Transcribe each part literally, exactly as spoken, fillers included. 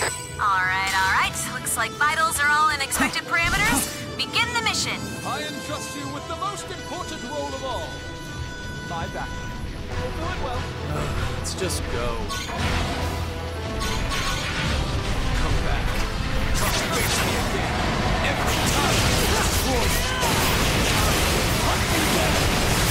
Alright, alright. Looks like vitals are all in expected parameters. Begin the mission. I entrust you with the most important role of all. My back. Do it well. Let's just go. Come back. Come face me again. Every time. Hunt me down.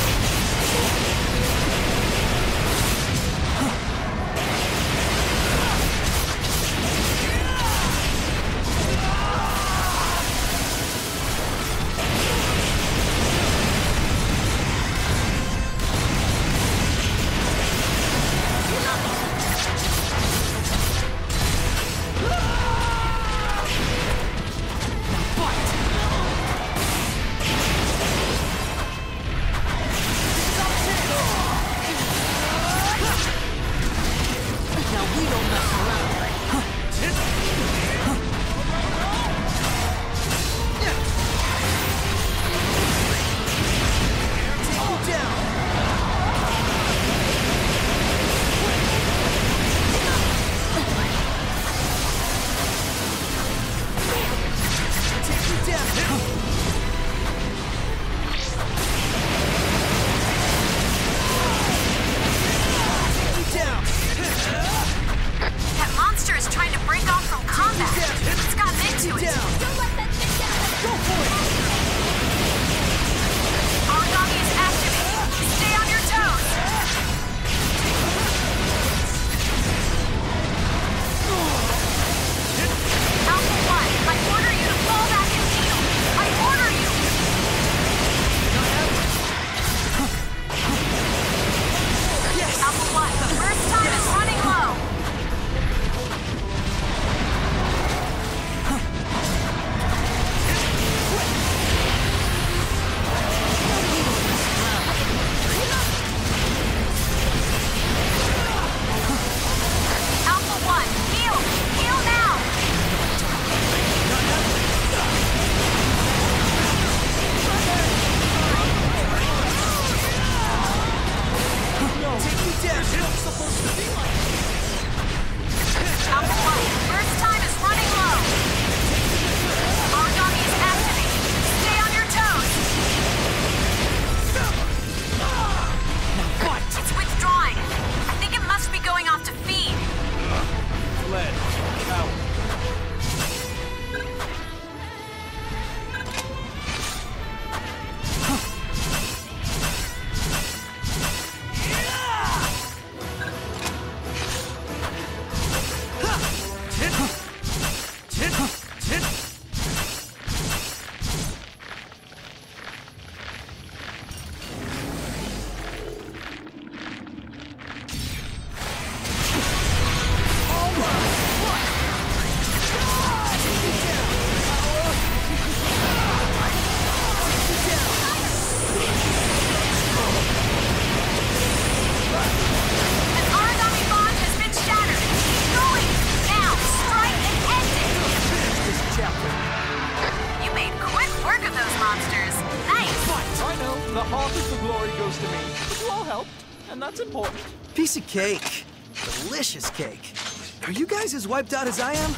Piece of cake. Delicious cake. Are you guys as wiped out as I am?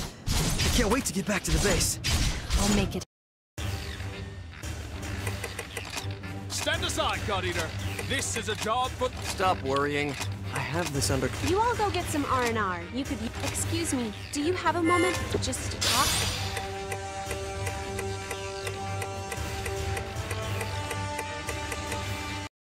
I can't wait to get back to the base. I'll make it. Stand aside, God Eater. This is a job for... Stop worrying. I have this under... You all go get some R and R. You could... Excuse me, do you have a moment just to talk?